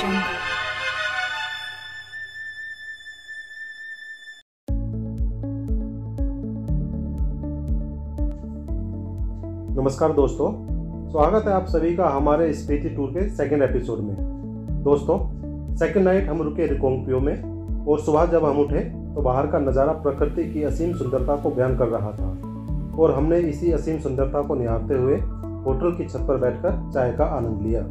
नमस्कार दोस्तों, स्वागत है आप सभी का हमारे स्पीति टूर के सेकंड एपिसोड में। दोस्तों, सेकंड नाइट हम रुके रिकोंगपियो में और सुबह जब हम उठे तो बाहर का नज़ारा प्रकृति की असीम सुंदरता को बयान कर रहा था और हमने इसी असीम सुंदरता को निहारते हुए होटल की छत पर बैठकर चाय का आनंद लिया।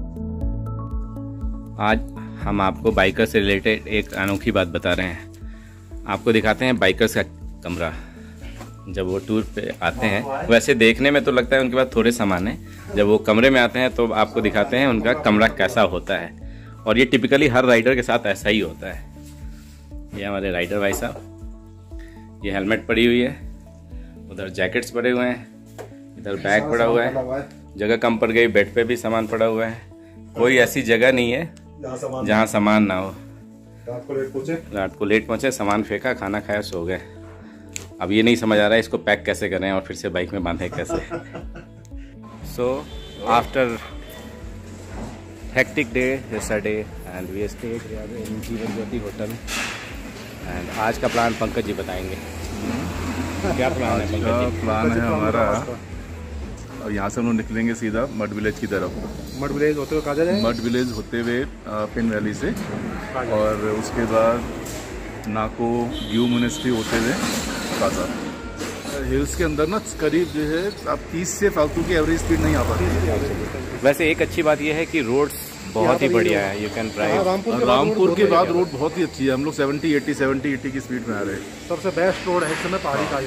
आज हम आपको बाइकर से रिलेटेड एक अनोखी बात बता रहे हैं। आपको दिखाते हैं बाइकर्स का कमरा। जब वो टूर पे आते हैं, वैसे देखने में तो लगता है उनके पास थोड़े सामान है, जब वो कमरे में आते हैं तो आपको दिखाते हैं उनका कमरा कैसा होता है। और ये टिपिकली हर राइडर के साथ ऐसा ही होता है। ये हमारे राइडर भाई साहब, ये हेलमेट पड़ी हुई है, उधर जैकेट्स पड़े हुए हैं, इधर बैग पड़ा हुआ है, जगह कम पड़ गई, बेड पे भी सामान पड़ा हुआ है। कोई ऐसी जगह नहीं है जहाँ सामान ना हो। रात को लेट पहुँचे, सामान फेंका, खाना खाया, सो गए। अब ये नहीं समझ आ रहा है इसको पैक कैसे करें और फिर से बाइक में बांधे कैसे। So after hectic day yesterday and we stayed here in Jeevan Jyoti hotel. And आज का प्लान पंकज जी बताएंगे। क्या प्लान है पंकज जी? प्लान है हमारा, और यहाँ से हम लोग निकलेंगे सीधा मड विलेज की तरफ। मड विलेज होते हुए कहाँ जाएंगे? मड विलेज होते हुए पिन वैली से, और उसके बाद नाको व्यू मोनेस्ट्री होते हुए काजा। हिल्स के अंदर ना करीब जो है आप 30 से फालतू की एवरेज स्पीड नहीं आ पाती। वैसे एक अच्छी बात यह है कि रोड्स बहुत ही बढ़िया है, यू कैन ड्राइव। रामपुर के बाद रोड बहुत ही अच्छी है। हम लोग 70-80 की स्पीड में आ रहे हैं। सबसे बेस्ट रोड है इस समय पहाड़ी का।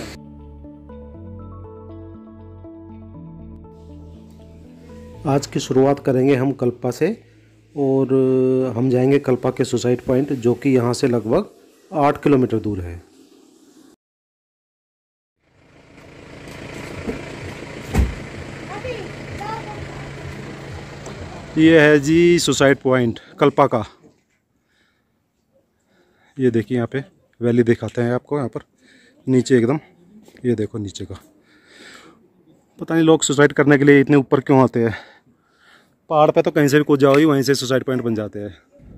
आज की शुरुआत करेंगे हम कल्पा से और हम जाएंगे कल्पा के सुसाइड पॉइंट, जो कि यहाँ से लगभग 8 किलोमीटर दूर है। ये है जी सुसाइड पॉइंट कल्पा का। ये देखिए यहाँ पे वैली दिखाते हैं आपको। यहाँ पर नीचे एकदम, ये देखो नीचे का। पता नहीं लोग सुसाइड करने के लिए इतने ऊपर क्यों आते हैं। पहाड़ पे तो कहीं से भी कूद जाओ ही, वहीं से सुसाइड पॉइंट बन जाते हैं।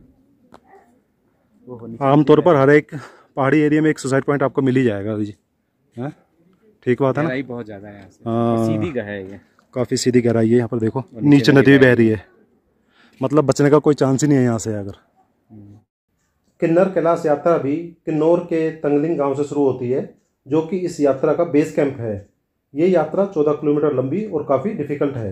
आमतौर पर हर एक पहाड़ी एरिया में एक सुसाइड पॉइंट आपको मिल ही जाएगा जी। है ठीक बात है ना? बहुत ज़्यादा है, सीधी गहराई है, काफ़ी सीधी गहराई है। यहाँ पर देखो नीचे नदी भी बह रही है, मतलब बचने का कोई चांस ही नहीं है यहाँ से। अगर किन्नर कैलाश यात्रा भी किन्नौर के तंगलिंग गांव से शुरू होती है, जो कि इस यात्रा का बेस कैंप है। ये यात्रा 14 किलोमीटर लंबी और काफ़ी डिफिकल्ट है।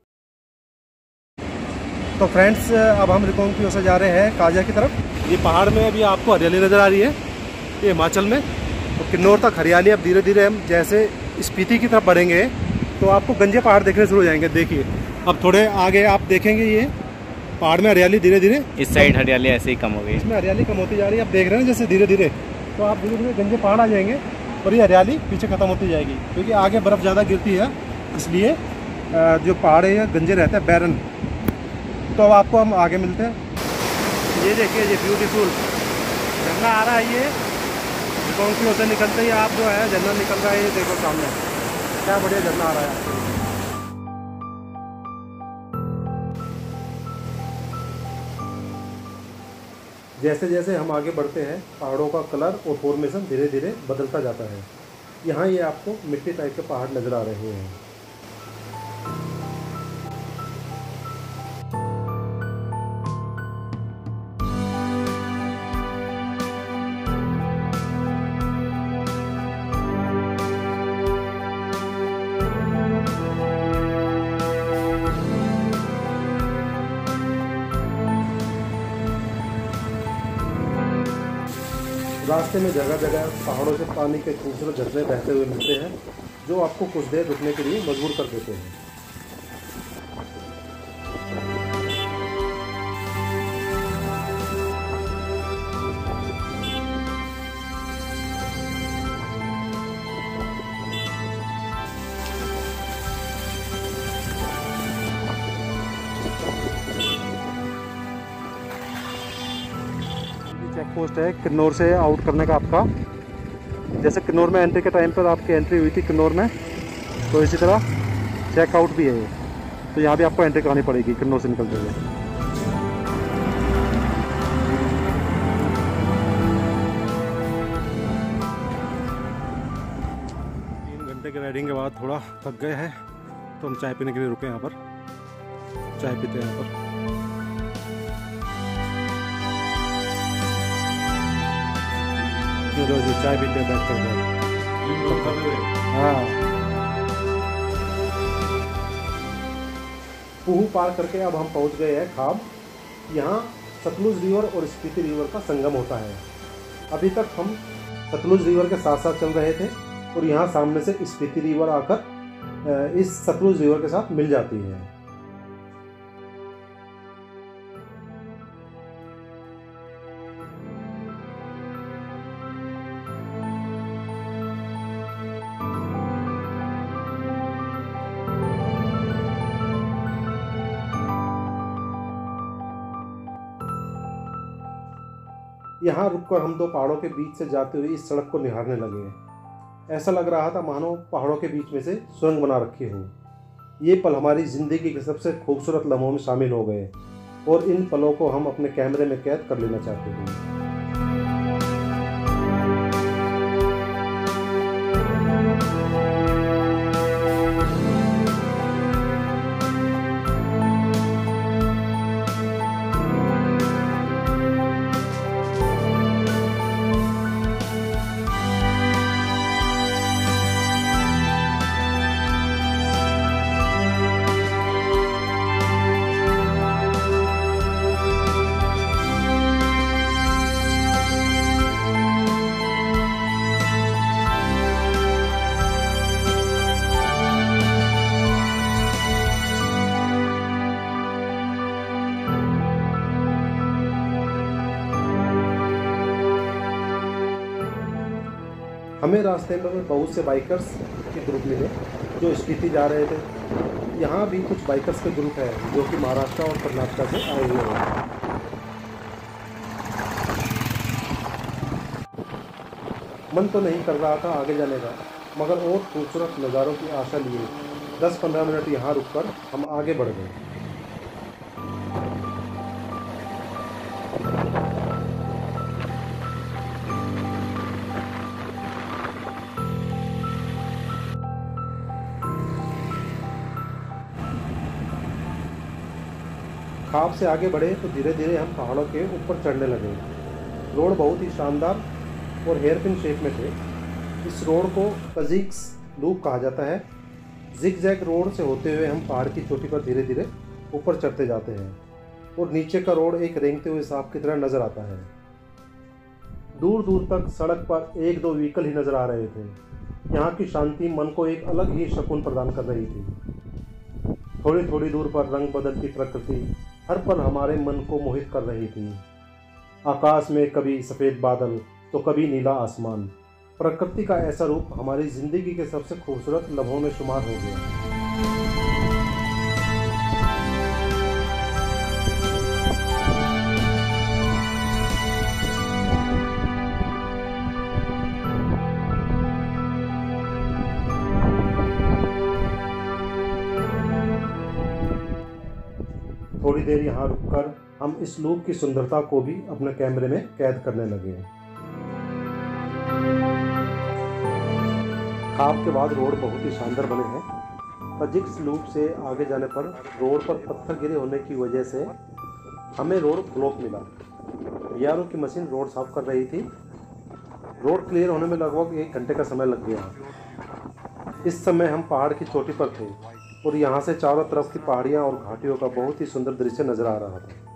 तो फ्रेंड्स, अब हम रिकोंगपियो से जा रहे हैं काजा की तरफ। ये पहाड़ में अभी आपको हरियाली नज़र आ रही है, ये हिमाचल में। तो किन्नौर तक हरियाली। अब धीरे धीरे हम जैसे स्पीति की तरफ बढ़ेंगे तो आपको गंजे पहाड़ देखने शुरू हो जाएंगे। देखिए अब थोड़े आगे आप देखेंगे ये पहाड़ में हरियाली धीरे धीरे, इस साइड हरियाली ऐसे ही कम हो गई, इसमें हरियाली कम होती जा रही है। आप देख रहे हैं जैसे धीरे धीरे, तो आप धीरे धीरे गंजे पहाड़ आ जाएंगे और ये हरियाली पीछे खत्म होती जाएगी, क्योंकि आगे बर्फ़ ज़्यादा गिरती है, इसलिए जो पहाड़ है गंजे रहते हैं, बैरन। तो अब आपको हम आगे मिलते हैं। ये देखिए, ये ब्यूटीफुल झरना आ रहा है। ये रिकोंगपियो से निकलते ही आप जो है झरना निकल रहा है, ये देखो सामने क्या बढ़िया झरना आ रहा है। जैसे जैसे हम आगे बढ़ते हैं, पहाड़ों का कलर और फॉर्मेशन धीरे धीरे बदलता जाता है। यहाँ ये आपको मिट्टी टाइप के पहाड़ नज़र आ रहे हैं। रास्ते में जगह जगह पहाड़ों से पानी के खूबसूरत झरने बहते हुए मिलते हैं, जो आपको कुछ देर रुकने के लिए मजबूर कर देते हैं। चेक पोस्ट है किन्नौर से आउट करने का आपका। जैसे किन्नौर में एंट्री के टाइम पर आपकी एंट्री हुई थी किन्नौर में, तो इसी तरह चेक आउट भी है ये। तो यहाँ भी आपको एंट्री करानी पड़ेगी किन्नौर से निकलते हुए। की राइडिंग के बाद थोड़ा थक गए हैं तो हम चाय पीने के लिए रुके यहाँ पर, चाय पीते हैं यहाँ पर। ये रोज चाय पीते हैं बैठ कर। हाँ, पूहू पार करके अब हम पहुँच गए हैं खाब। यहाँ सतलुज रिवर और स्पीति रिवर का संगम होता है। अभी तक हम सतलुज रिवर के साथ साथ चल रहे थे और यहाँ सामने से स्पीति रिवर आकर इस सतलुज रिवर के साथ मिल जाती है। यहाँ रुककर हम दो पहाड़ों के बीच से जाते हुए इस सड़क को निहारने लगे। ऐसा लग रहा था मानो पहाड़ों के बीच में से सुरंग बना रखी हो। ये पल हमारी ज़िंदगी के सबसे खूबसूरत लम्हों में शामिल हो गए और इन पलों को हम अपने कैमरे में कैद कर लेना चाहते थे। हमें रास्ते में बहुत से बाइकर्स के ग्रुप मिले जो स्पीति जा रहे थे। यहाँ भी कुछ बाइकर्स के ग्रुप है जो कि महाराष्ट्र और कर्नाटक से आए हुए हैं। मन तो नहीं कर रहा था आगे जाने का, मगर और खूबसूरत नज़ारों की आशा लिए 10-15 मिनट यहाँ रुककर हम आगे बढ़ गए। खाब से आगे बढ़े तो धीरे धीरे हम पहाड़ों के ऊपर चढ़ने लगे। रोड बहुत ही शानदार और हेयरपिन शेप में थे। इस रोड को कजिक्स लूप कहा जाता है। जिग-जैग रोड से होते हुए हम पहाड़ की चोटी पर धीरे धीरे ऊपर चढ़ते जाते हैं और नीचे का रोड एक रेंगते हुए सांप की तरह नज़र आता है। दूर दूर तक सड़क पर 1-2 व्हीकल ही नज़र आ रहे थे। यहाँ की शांति मन को एक अलग ही सुकून प्रदान कर रही थी। थोड़ी थोड़ी दूर पर रंग बदलती प्रकृति हर पल हमारे मन को मोहित कर रही थी। आकाश में कभी सफ़ेद बादल तो कभी नीला आसमान। प्रकृति का ऐसा रूप हमारी ज़िंदगी के सबसे खूबसूरत लम्हों में शुमार हो गया। थोड़ी देर यहाँ रुककर हम इस लूप की सुंदरता को भी अपने कैमरे में कैद करने लगे। खाब के बाद रोड बहुत ही शानदार बने हैं। कजिक्स लूप से आगे जाने पर रोड पर पत्थर गिरे होने की वजह से हमें रोड ब्लॉक मिला। यारों की मशीन रोड साफ कर रही थी। रोड क्लियर होने में लगभग 1 घंटे का समय लग गया। इस समय हम पहाड़ की चोटी पर थे और यहाँ से चारों तरफ की पहाड़ियाँ और घाटियों का बहुत ही सुंदर दृश्य नजर आ रहा था।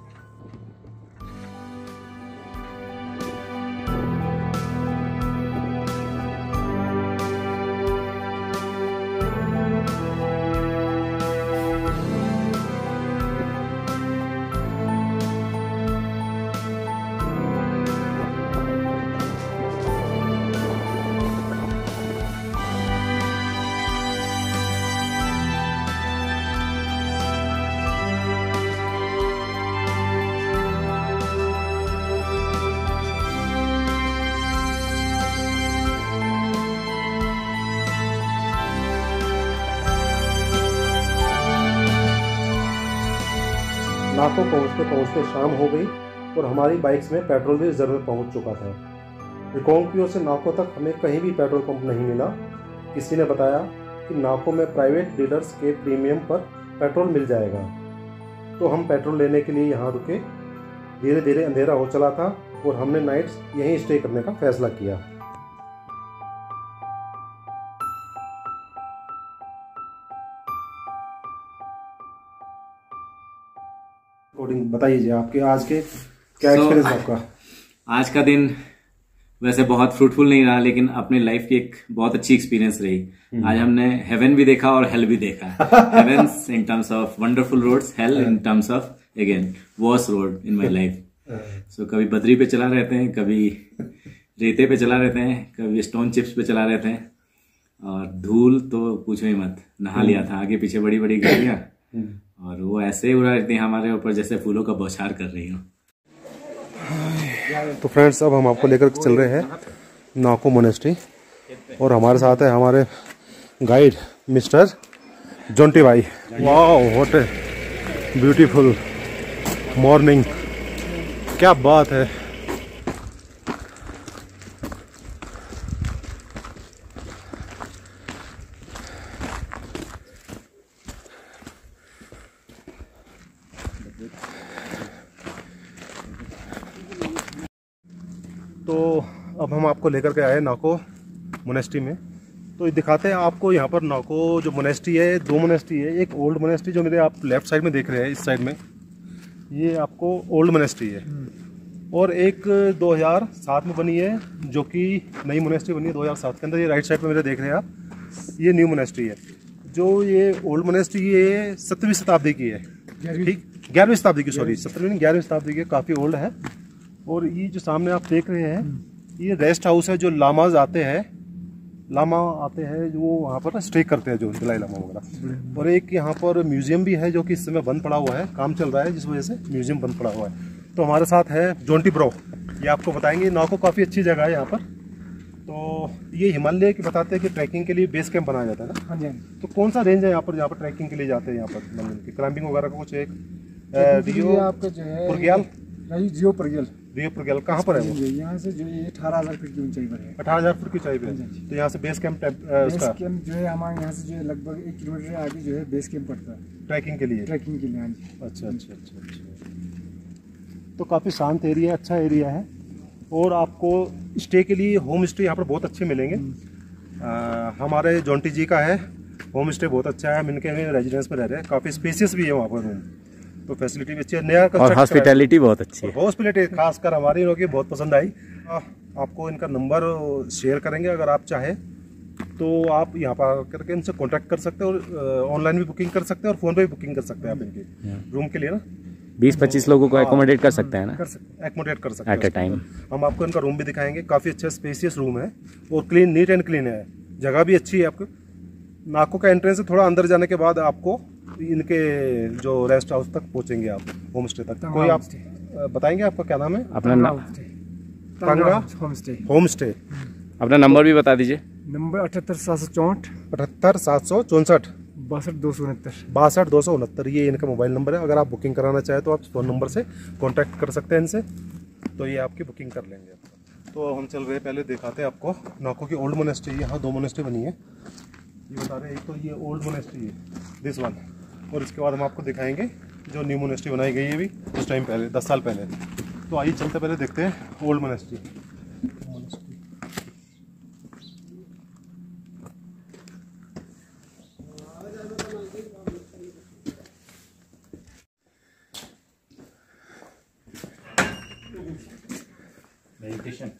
नाको पहुँचते पहुँचते शाम हो गई और हमारी बाइक्स में पेट्रोल भी ज़रूर पहुँच चुका था। रिकोंगपियो से नाको तक हमें कहीं भी पेट्रोल पंप नहीं मिला। किसी ने बताया कि नाको में प्राइवेट डीलर्स के प्रीमियम पर पेट्रोल मिल जाएगा। तो हम पेट्रोल लेने के लिए यहाँ रुके। धीरे धीरे अंधेरा हो चला था और हमने नाइट्स यहीं स्टे करने का फैसला किया। बताइए जी, आपके आज के क्या एक्सपीरियंस आपका? आज का दिन वैसे बहुत फ्रूटफुल नहीं रहा, लेकिन अपनी लाइफ की एक बहुत अच्छी एक्सपीरियंस रही। आज हमने हेवन भी देखा और हेल भी देखा। Heavens in terms of wonderful roads, hell in terms of again worst road in my life. So कभी बद्री पे चला रहते हैं, कभी रेते पे चला रहते हैं, कभी स्टोन चिप्स पे चला रहते हैं, और धूल तो पूछो ही मत। नहा लिया था, आगे पीछे बड़ी बड़ी गाड़ियां, और वो ऐसे ही उड़ा रहती है हमारे ऊपर जैसे फूलों का बौछार कर रही हो। तो फ्रेंड्स, अब हम आपको लेकर चल रहे हैं नाको मोनेस्ट्री, और हमारे साथ है हमारे गाइड मिस्टर जोंटी भाई। Wow, what a beautiful morning, क्या बात है। तो अब हम आपको लेकर के आए नाको मोनेस्ट्री में। तो ये दिखाते हैं आपको यहाँ पर नाको जो मोनेस्ट्री है, दो मोनेस्ट्री है। एक ओल्ड मोनेस्ट्री जो मेरे आप लेफ्ट साइड में देख रहे हैं, इस साइड में ये आपको ओल्ड मोनेस्ट्री है, और एक 2007 में बनी है जो कि नई मोनेस्ट्री बनी है 2007 के अंदर। ये राइट साइड में मेरे देख रहे हैं आप, ये न्यू मोनेस्ट्री है। जो ये ओल्ड मोनेस्ट्री ये 7वीं शताब्दी की है, ठीक 11वीं शताब्दी की, सॉरी 7वीं 11वीं शताब्दी की, काफ़ी ओल्ड है। और ये जो सामने आप देख रहे हैं, ये रेस्ट हाउस है। जो लामाज आते हैं, लामा आते हैं जो वहाँ पर स्टे करते हैं, जो दलाई लामा वगैरह। और एक यहाँ पर म्यूजियम भी है जो कि इस समय बंद पड़ा हुआ है, काम चल रहा है जिस वजह से म्यूजियम बंद पड़ा हुआ है। तो हमारे साथ है जोंटी ब्रो, ये आपको बताएंगे। नाको काफ़ी अच्छी जगह है यहाँ पर। तो ये हिमालय की बताते हैं कि ट्रैकिंग के लिए बेस कैंप बनाया जाता है ना। हाँ जी। तो कौन सा रेंज है यहाँ पर जहाँ पर ट्रैकिंग के लिए जाते हैं? यहाँ पर क्लाइंबिंग वगैरह का कुछ एक आपका जो है पुरग्याल, जियो पुरग्याल, रियो पुरग्याल कहाँ पर है वो? यहाँ से जो ये 18,000 फीट की ऊंचाई पर है। 18,000 फीट की ऊंचाई पे। तो यहाँ से बेस कैंप बेस कैंप जो है हमारे यहाँ से जो है लगभग 1 किलोमीटर आगे जो है बेस कैंप पड़ता है ट्रैकिंग के लिए। ट्रैकिंग के लिए, हाँ जी। अच्छा अच्छा अच्छा अच्छा। तो काफ़ी शांत एरिया, अच्छा एरिया है। और आपको स्टे के लिए होम स्टे यहाँ पर बहुत अच्छे मिलेंगे। हमारे जोंटी जी का है होम स्टे, बहुत अच्छा है। हम इनके रेजिडेंस में रह रहे हैं, काफ़ी स्पेसियस भी है वहाँ पर रूम, तो फैसिलिटी भी अच्छी है। नया और हॉस्पिटैलिटी बहुत अच्छी है। हॉस्पिटैलिटी खासकर हमारी लोगों की बहुत पसंद आई। आपको इनका नंबर शेयर करेंगे, अगर आप चाहें तो आप यहाँ पर करके इनसे कांटेक्ट कर सकते हैं, और ऑनलाइन भी बुकिंग कर सकते हैं, और फ़ोन पे भी बुकिंग कर सकते हैं आप इनके रूम के लिए ना। 20-25 लोगों को एकोमोडेट कर सकते हैं ना, एकोमोडेट कर सकते हैं एट अ टाइम। हम आपको इनका रूम भी दिखाएंगे, काफ़ी अच्छा स्पेसियस रूम है, और क्लीन, नीट एंड क्लीन है। जगह भी अच्छी है। आपको नाको का एंट्रेंस से थोड़ा अंदर जाने के बाद आपको इनके जो रेस्ट हाउस तक पहुंचेंगे आप, होम स्टे तक। कोई आप बताएंगे आपका क्या नाम है? अपना होम स्टे। अपना नंबर भी बता दीजिए। नंबर 78,764 78,764 62,269 62,269। ये इनका मोबाइल नंबर है। अगर आप बुकिंग कराना चाहें तो आप फ़ोन नंबर से कांटेक्ट कर सकते हैं इनसे, तो ये आपकी बुकिंग कर लेंगे। तो हम चल रहे हैं, पहले दिखाते हैं आपको नाको की ओल्ड मोनेस्ट्री। यहाँ 2 मोनेस्ट्री बनी है, ये बता रहे हैं। एक तो ये ओल्ड मोनेस्ट्री है, दिस वन, और इसके बाद हम आपको दिखाएंगे जो न्यू मोनेस्ट्री बनाई गई है अभी कुछ टाइम पहले, 10 साल पहले। तो आइए चलते, पहले देखते हैं ओल्ड मोनेस्ट्री। मेडिटेशन।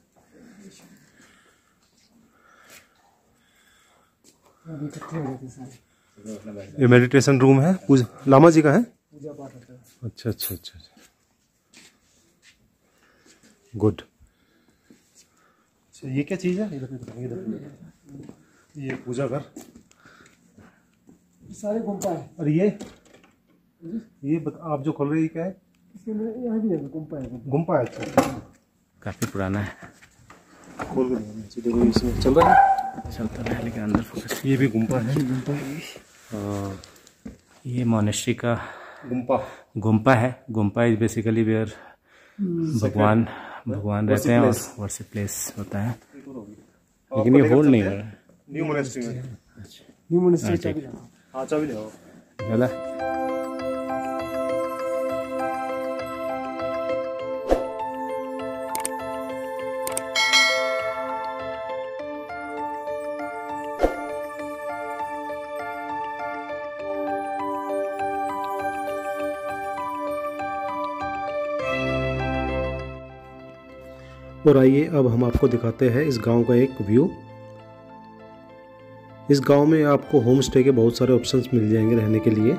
ये मेडिटेशन रूम है, पूजा लामा जी का है, पूजा पाठ होता है। अच्छा अच्छा अच्छा, गुड। अच्छा, ये क्या चीज़ है? इधर ये पूजा घर, सारे गुम्पा है। और ये आप जो खोल रहे हैं क्या है? इसके अंदर यहाँ भी है गुम्पा है। गुम्पा है, अच्छा, काफ़ी पुराना है। खोल कर देखो, इसमें चल रहा है, चलता है लेकिन अंदर फोकस। ये भी गुम्पा है। ये मोनेस्ट्री का गुम्पा है। गुम्पा इज बेसिकली वेयर भगवान रहते हैं और वर्शिप प्लेस होता है, लेकिन ये होल्ड नहीं हो रहा है। न्यू मोनेस्ट्री में। न्यू मोनेस्ट्री चाबी लाओ। हाँ चाबी ले आओ। चला। और आइए अब हम आपको दिखाते हैं इस गांव का एक व्यू। इस गांव में आपको होम स्टे के बहुत सारे ऑप्शंस मिल जाएंगे रहने के लिए।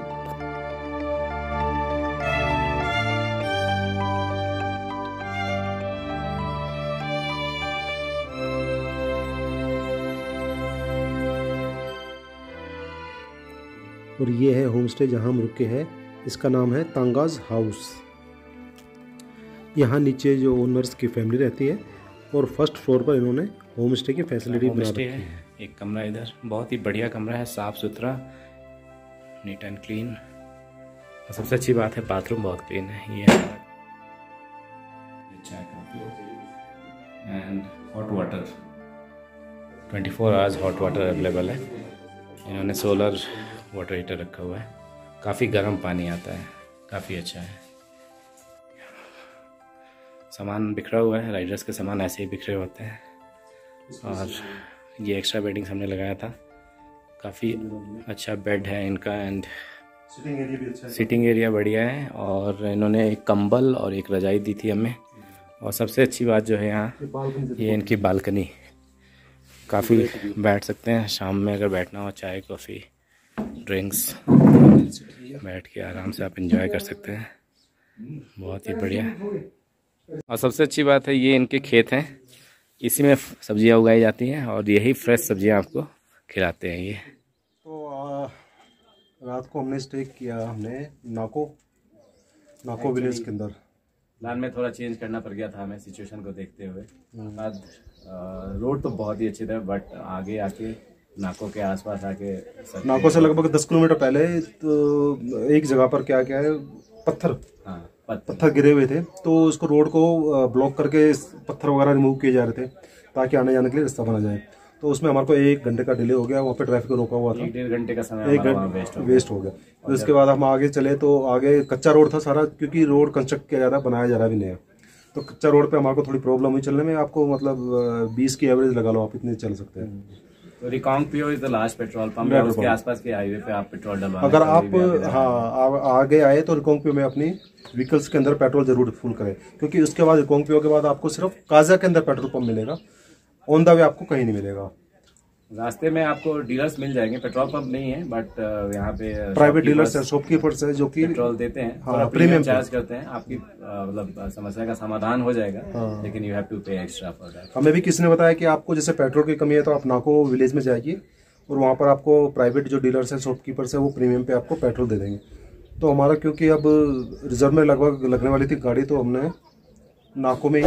और ये है होम स्टे जहां हम रुके हैं, इसका नाम है तांगाज हाउस। यहाँ नीचे जो ओनर्स की फैमिली रहती है और फर्स्ट फ्लोर पर इन्होंने होम स्टे की फैसिलिटी बना रखी है। एक कमरा इधर, बहुत ही बढ़िया कमरा है, साफ सुथरा, नीट एंड क्लीन। और सबसे अच्छी बात है बाथरूम बहुत क्लीन है। ये चाय coffee and hot water, 24 hours hot water available है। इन्होंने सोलर वाटर हीटर रखा हुआ है, काफ़ी गर्म पानी आता है, काफ़ी अच्छा है। सामान बिखरा हुआ है, राइडर्स के सामान ऐसे ही बिखरे होते हैं। और ये एक्स्ट्रा बेडिंग हमने लगाया था, काफ़ी अच्छा बेड है इनका एंड सिटिंग एरिया भी अच्छा है। सिटिंग एरिया बढ़िया है। और इन्होंने एक कंबल और एक रजाई दी थी हमें। और सबसे अच्छी बात जो है यहाँ, ये इनकी बालकनी, काफ़ी बैठ सकते हैं शाम में अगर बैठना हो, चाय कॉफ़ी ड्रिंक्स बैठ के आराम से आप एंजॉय कर सकते हैं, बहुत ही बढ़िया। और सबसे अच्छी बात है ये इनके खेत हैं, इसी में सब्जियां उगाई जाती हैं और यही फ्रेश सब्जियां आपको खिलाते हैं ये। तो रात को हमने स्टे किया हमने नाको विलेज के अंदर। प्लान में थोड़ा चेंज करना पड़ गया था हमें सिचुएशन को देखते हुए। बाद रोड तो बहुत ही अच्छी था, बट आगे आके नाको के आसपास आके, नाको से लगभग 10 किलोमीटर पहले तो एक जगह पर क्या क्या है, पत्थर गिरे हुए थे, तो उसको रोड को ब्लॉक करके पत्थर वगैरह रिमूव किए जा रहे थे ताकि आने जाने के लिए रास्ता बना जाए। तो उसमें हमारे को 1 घंटे का डिले हो गया, वहाँ पे ट्रैफिक रोका हुआ था, 1.5 घंटे का समय 1 घंटे वेस्ट हो गया। तो उसके बाद हम आगे चले तो आगे कच्चा रोड था सारा, क्योंकि रोड कंस्ट्रक्ट किया जा रहा है, बनाया जा रहा भी नहीं है। तो कच्चा रोड पे हमारे को थोड़ी प्रॉब्लम हुई चलने में। आपको मतलब 20 की एवरेज लगा लो, आप इतने चल सकते हैं। तो Reckong Peo is the last petrol pump, उसके आसपास के हाईवे पे आप पेट्रोल डलवाना। अगर आप आगे आए तो रिकांगपियो में अपनी व्हीकल्स के अंदर पेट्रोल जरूर फुल करें, क्योंकि उसके बाद रिकांगपियो के बाद आपको सिर्फ काजा के अंदर पेट्रोल पंप मिलेगा, ऑन द वे आपको कहीं नहीं मिलेगा। रास्ते में आपको डीलर्स मिल जाएंगे, पेट्रोल पंप नहीं है बट यहाँ पे प्राइवेट डीलर्स है, शॉपकीपर्स है जो कि पेट्रोल देते हैं, हाँ, प्रीमियम चार्ज करते हैं। आपकी मतलब समस्या का समाधान हो जाएगा, लेकिन you have to pay extra for that. हमें भी किसी ने बताया कि आपको जैसे पेट्रोल की कमी है तो आप नाको विलेज में जाइए और वहाँ पर आपको प्राइवेट जो डीलर्स हैं, शॉपकीपर्स है, वो प्रीमियम पे आपको पेट्रोल दे देंगे। तो हमारा क्योंकि अब रिजर्व में लगभग लगने वाली थी गाड़ी, तो हमने नाको में ही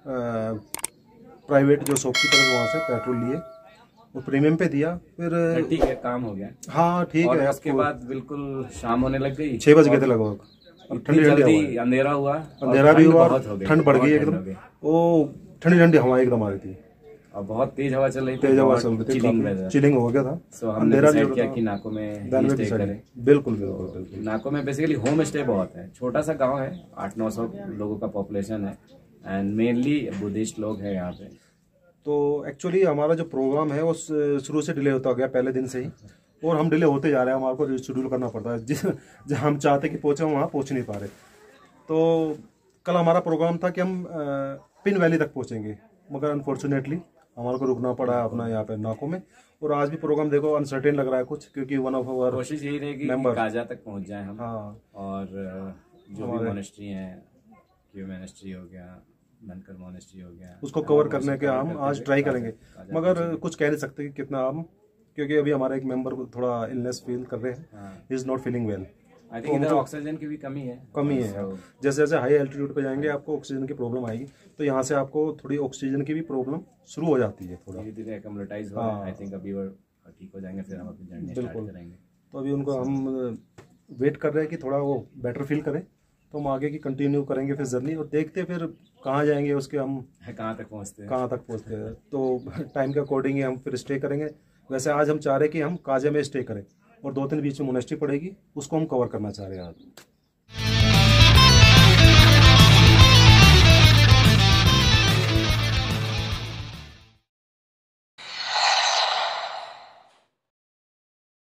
प्राइवेट जो शॉपकीपर है वहाँ से पेट्रोल लिए और प्रीमियम पे दिया। फिर ठीक है, काम हो गया। हाँ ठीक है। उसके बाद बिल्कुल शाम होने लग गई, 6 बज गए थे लगभग, ठंडी अंधेरा हुआ, अंधेरा भी हुआ, ठंड बढ़ गई एकदम, वो ठंडी ठंडी हवा एकदम आ रही थी और बहुत तेज हवा चल रही थी, तेज हवा चल रही थी, चिलिंग हो गया था। सो हमने डिसाइड किया कि नाको में स्टे करें। बिल्कुल बिल्कुल। नाको में बेसिकली होम स्टे बहुत है, छोटा सा गांव है, 800-900 लोगों का पॉपुलेशन है एंड मेनली बुद्धिस्ट लोग हैं यहाँ पे। तो एक्चुअली हमारा जो प्रोग्राम है वो शुरू से डिले होता गया, पहले दिन से ही, और हम डिले होते जा रहे हैं। हमारे को शेड्यूल करना पड़ता है, जहाँ हम चाहते कि पहुँचे वहाँ पहुँच नहीं पा रहे। तो कल हमारा प्रोग्राम था कि हम पिन वैली तक पहुँचेंगे, मगर अनफॉर्चुनेटली हमारे को रुकना पड़ा अपना यहाँ पे नाको में। और आज भी प्रोग्राम देखो अनसर्टेन लग रहा है कुछ, क्योंकि वन ऑफ आवर कोशिश यही रहेगी कि काजा तक पहुँच जाए हम। हाँ, और जो भी मोनेस्ट्री है, क्यू मोनेस्ट्री हो गया, ननकर मोनेस्ट्री हो गया, उसको कवर करने के हम आज ट्राई करेंगे, मगर कुछ कह नहीं सकते कि कितना हम, क्योंकि अभी हमारा एक मेंबर को थोड़ा इलनेस फील कर रहे हैं, is not feeling well. I think इधर ऑक्सीजन की भी कमी है। जैसे जैसे हाई एल्टीट्यूड पे जाएंगे आपको ऑक्सीजन की प्रॉब्लम आएगी, तो यहाँ से आपको थोड़ी ऑक्सीजन की भी प्रॉब्लम शुरू हो जाती है, थोड़ा धीरे-धीरे एक्युमुलेटाइज हो रहा है। आई थिंक अभी वो ठीक हो जाएंगे, फिर हम अपनी जर्नी स्टार्ट करेंगे। तो अभी उनको हम वेट कर रहे हैं कि थोड़ा वो बेटर फील करें, तो हम आगे की कंटिन्यू करेंगे फिर जर्नी, और देखते फिर कहाँ जाएंगे, उसके हम कहाँ तक पहुँचते हैं। तो टाइम के अकॉर्डिंग ही हम फिर स्टे करेंगे। वैसे आज हम चाह रहे हैं कि हम काजा में स्टे करें और 2 दिन बीच में मोनेस्ट्री पड़ेगी, उसको हम कवर करना चाह रहे हैं आज।